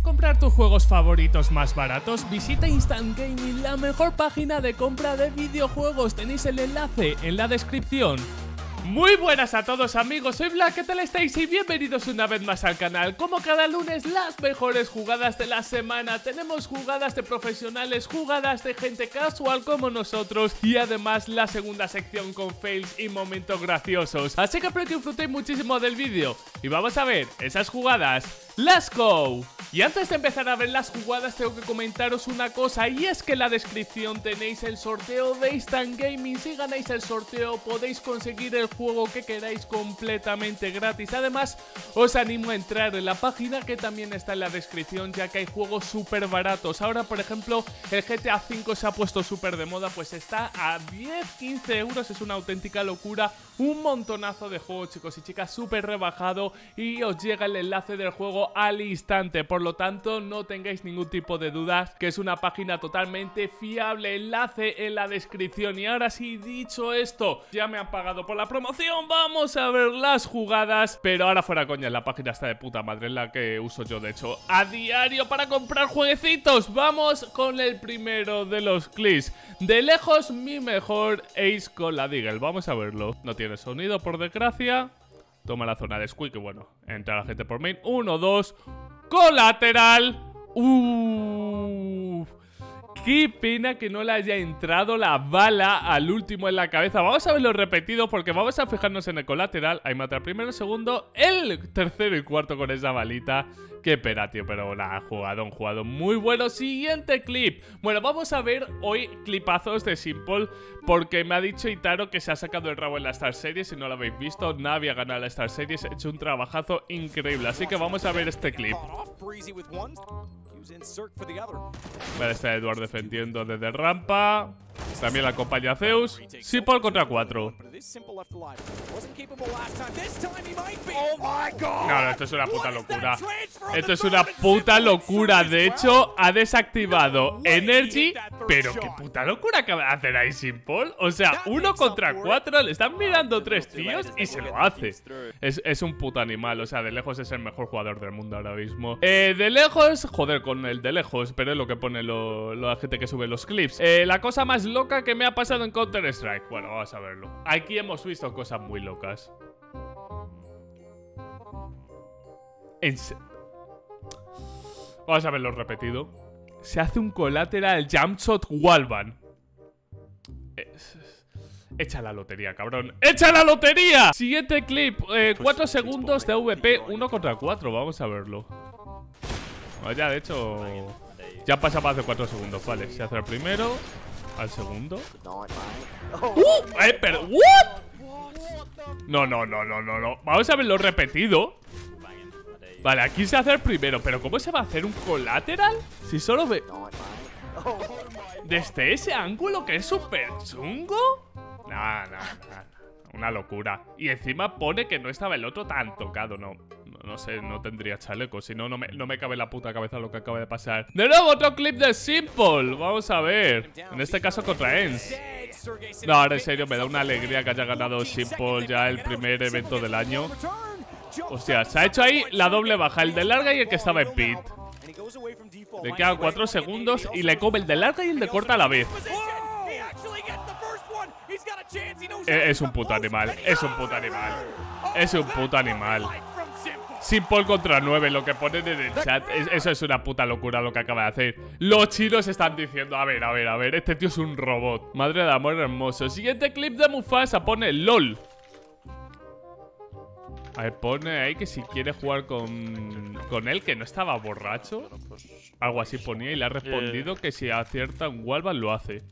comprar tus juegos favoritos más baratos? Visita Instant Gaming, la mejor página de compra de videojuegos. Tenéis el enlace en la descripción. Muy buenas a todos amigos, soy Black, ¿qué tal estáis? Y bienvenidos una vez más al canal. Como cada lunes, las mejores jugadas de la semana. Tenemos jugadas de profesionales, jugadas de gente casual como nosotros, y además la segunda sección con fails y momentos graciosos. Así que espero que disfrutéis muchísimo del vídeo y vamos a ver esas jugadas. ¡Let's go! Y antes de empezar a ver las jugadas tengo que comentaros una cosa, y es que en la descripción tenéis el sorteo de Instant Gaming. Si ganáis el sorteo podéis conseguir el juego que queráis completamente gratis. Además os animo a entrar en la página que también está en la descripción, ya que hay juegos súper baratos. Ahora por ejemplo el GTA V se ha puesto súper de moda, pues está a 10-15 euros, es una auténtica locura. Un montonazo de juegos, chicos y chicas, súper rebajado, y os llega el enlace del juego al instante. Por lo tanto no tengáis ningún tipo de dudas que es una página totalmente fiable. Enlace en la descripción. Y ahora sí, dicho esto, ya me han pagado por la promoción, vamos a ver las jugadas. Pero ahora fuera coña, la página está de puta madre, es la que uso yo de hecho a diario para comprar jueguecitos. Vamos con el primero de los clips. De lejos mi mejor ace con la Deagle, vamos a verlo. No tiene sonido por desgracia. Toma la zona de squeak y bueno, entra la gente por main. 1, 2, colateral. Qué pena que no le haya entrado la bala al último en la cabeza. Vamos a verlo repetido porque vamos a fijarnos en el colateral. Ahí mata el primero, el segundo, el tercero y cuarto con esa balita. Qué pena, tío, pero nada, un jugador muy bueno. Siguiente clip. Bueno, vamos a ver hoy clipazos de Simple, porque me ha dicho Itaro que se ha sacado el rabo en la Star Series. Si no lo habéis visto, Navi ha ganado la Star Series, ha hecho un trabajazo increíble. Así que vamos a ver este clip. Vale, está Edward defendiendo desde rampa. También la acompaña Zeus. Simple contra 4. No, esto es una puta locura. Esto es una puta locura. De hecho, ha desactivado Energy. Pero qué puta locura acaba de hacer ahí Simple. O sea, 1 contra 4. Le están mirando 3 tíos y se lo hace. Es un puto animal. O sea, de lejos es el mejor jugador del mundo ahora mismo. De lejos, joder, con el de lejos. Pero es lo que pone la gente que sube los clips. La cosa más loca que me ha pasado en Counter-Strike. Bueno, vamos a verlo. Aquí hemos visto cosas muy locas. Vamos a verlo repetido. Se hace un colateral jump shot wallbang. Echa la lotería, cabrón. ¡Echa la lotería! Siguiente clip. 4 segundos de AWP 1 contra 4. Vamos a verlo. Ya, de hecho, ya pasa más de 4 segundos. Vale, se hace el primero. Al segundo. Pero ¿what? No. Vamos a verlo repetido. Vale, aquí se hace el primero. Pero ¿cómo se va a hacer un colateral? Si solo ve... Desde ese ángulo que es súper chungo. Nah. Una locura. Y encima pone que no estaba el otro tan tocado. No sé, no tendría chaleco. Si no, no me cabe en la puta cabeza lo que acaba de pasar. De nuevo, otro clip de Simple. Vamos a ver. En este caso contra ENCE. No, ahora en serio, me da una alegría que haya ganado Simple ya el primer evento del año. Hostia, se ha hecho ahí la doble baja. El de larga y el que estaba en pit. Le quedan 4 segundos y le come el de larga y el de corta a la vez. Es un puto animal. Es un puto animal. Simple contra 9, lo que ponen en el chat. Eso es una puta locura lo que acaba de hacer. Los chinos están diciendo, a ver, este tío es un robot. Madre de amor hermoso. Siguiente clip de Mufasa, pone LOL. A ver, pone ahí que si quiere jugar con él, que no estaba borracho. Algo así ponía y le ha respondido que si acierta un wallbang lo hace.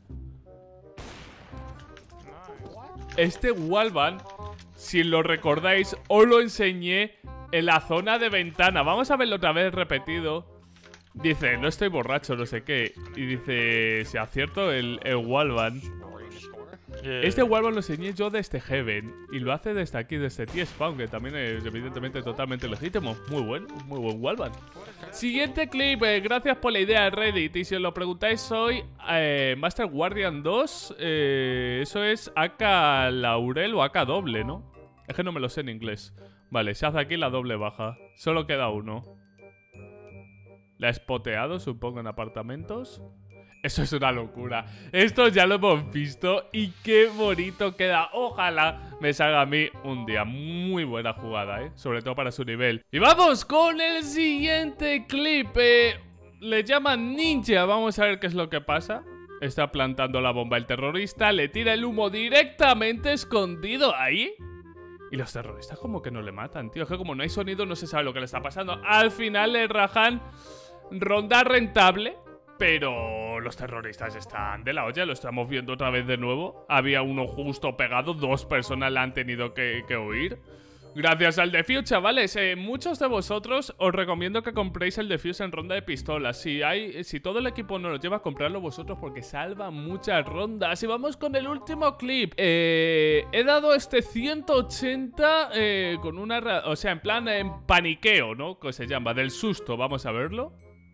Este wallbang, si lo recordáis, os lo enseñé en la zona de ventana. Vamos a verlo otra vez repetido. Dice, no estoy borracho, no sé qué. Y dice, si acierto el wallbang. Este wallbang lo enseñé yo desde Heaven. Y lo hace desde aquí, desde T-Spawn, que también es evidentemente totalmente legítimo. Muy buen wallbang. Siguiente clip, gracias por la idea de Reddit. Y si os lo preguntáis, soy Master Guardian 2. Eso es AK Laurel o AK doble, ¿no? Es que no me lo sé en inglés. Vale, se hace aquí la doble baja. Solo queda uno. La he spoteado, supongo, en apartamentos. Eso es una locura. Esto ya lo hemos visto y qué bonito queda. Ojalá me salga a mí un día. Muy buena jugada, sobre todo para su nivel. Y vamos con el siguiente clip. Le llaman ninja. Vamos a ver qué es lo que pasa. Está plantando la bomba el terrorista. Le tira el humo directamente escondido ahí. Y los terroristas como que no le matan, tío. Es que como no hay sonido no se sabe lo que le está pasando. Al final le rajan ronda rentable. Pero los terroristas están de la olla, lo estamos viendo otra vez de nuevo. Había uno justo pegado, 2 personas la han tenido que huir. Gracias al defuse, chavales. Muchos de vosotros os recomiendo que compréis el defuse en ronda de pistolas. Si todo el equipo no lo lleva, comprarlo vosotros porque salva muchas rondas. Y vamos con el último clip. He dado este 180 con una... O sea, en plan en paniqueo, ¿no? Que se llama, del susto. Vamos a verlo.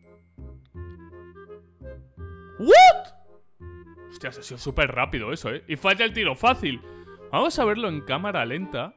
¿What? Hostias, ha sido súper rápido eso, Y falla el tiro fácil. Vamos a verlo en cámara lenta.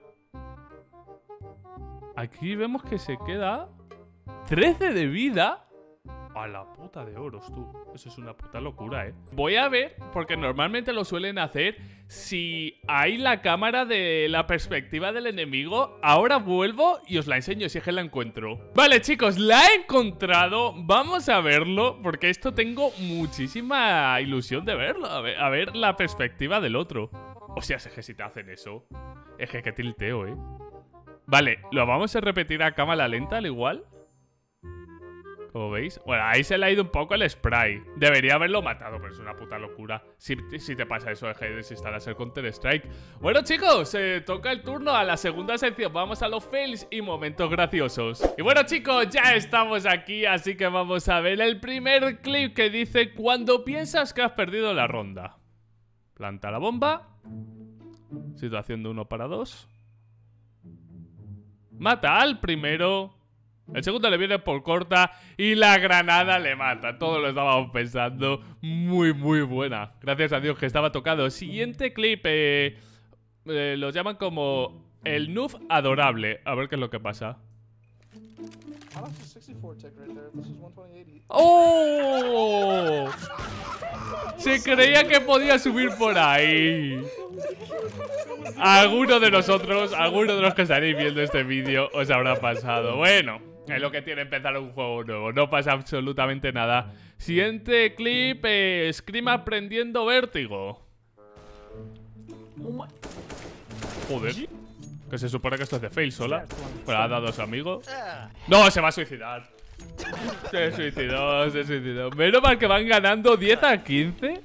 Aquí vemos que se queda 13 de vida. A la puta de oros, tú. Eso es una puta locura, Voy a ver, porque normalmente lo suelen hacer, si hay la cámara de la perspectiva del enemigo. Ahora vuelvo y os la enseño si es que la encuentro. Vale, chicos, la he encontrado. Vamos a verlo, porque esto tengo muchísima ilusión de verlo. A ver la perspectiva del otro. O sea, es que si te hacen eso, es que tilteo, Vale, lo vamos a repetir a cámara lenta al igual. Como veis, bueno, ahí se le ha ido un poco el spray. Debería haberlo matado, pero es una puta locura. Si te pasa eso, deja de desinstalar el Counter-Strike. Bueno, chicos, toca el turno a la segunda sección. Vamos a los fails y momentos graciosos. Y bueno, chicos, ya estamos aquí, así que vamos a ver el primer clip que dice: cuando piensas que has perdido la ronda. Planta la bomba. Situación de 1 para 2. Mata al primero. El segundo le viene por corta y la granada le mata. Todo lo estábamos pensando. Muy, muy buena. Gracias a Dios que estaba tocado. Siguiente clip. Lo llaman como el noob adorable. A ver qué es lo que pasa. ¡Oh! Se creía que podía subir por ahí. Alguno de nosotros, alguno de los que estaréis viendo este vídeo, os habrá pasado. Bueno, es lo que tiene empezar un juego nuevo. No pasa absolutamente nada. Siguiente clip, Scream aprendiendo vértigo. Joder. Que se supone que esto es de fail sola. Pero ha dado a su amigo. No, se va a suicidar. Se suicidó. Menos mal que van ganando 10 a 15.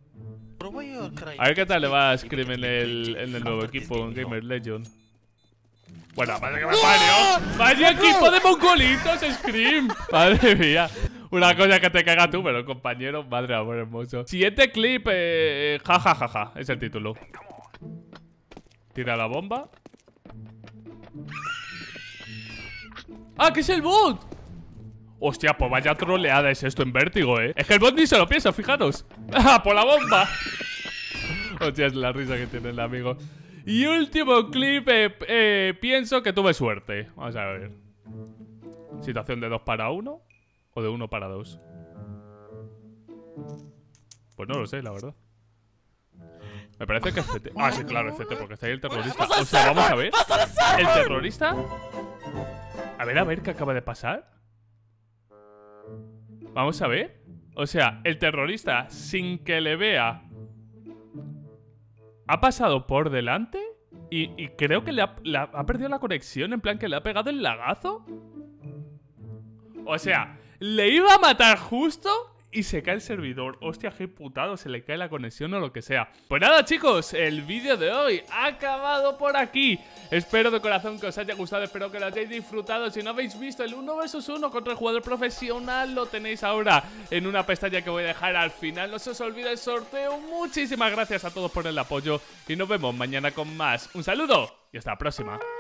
A ver qué tal le va a Scream en el nuevo equipo, en Gamer Legion. Bueno, madre que me parió. Vaya equipo de mongolitos, Scream. Madre mía. Una cosa que te caga tú, pero compañero, madre amor hermoso. Siguiente clip, jajajaja, es el título. Tira la bomba. ¡Ah, que es el bot! Hostia, pues vaya troleada es esto en vértigo, Es que el bot ni se lo piensa, fijaros. ¡Ah, por la bomba! Hostia, es la risa que tiene el amigo. Y último clip, pienso que tuve suerte. Vamos a ver. Situación de 2 para 1 o de 1 para 2. Pues no lo sé, la verdad. Me parece que es CT. Ah, sí, claro, es CT, porque está ahí el terrorista. O sea, vamos a ver. El terrorista. A ver qué acaba de pasar. Vamos a ver. O sea, el terrorista, sin que le vea, ha pasado por delante y creo que ha perdido la conexión. En plan que le ha pegado el lagazo. O sea, le iba a matar justo y se cae el servidor. Hostia, qué putado, se le cae la conexión o lo que sea. Pues nada, chicos, el vídeo de hoy ha acabado por aquí. Espero de corazón que os haya gustado, espero que lo hayáis disfrutado. Si no habéis visto el 1 vs 1 contra el jugador profesional, lo tenéis ahora en una pestaña que voy a dejar al final. No se os olvide el sorteo. Muchísimas gracias a todos por el apoyo y nos vemos mañana con más. Un saludo y hasta la próxima.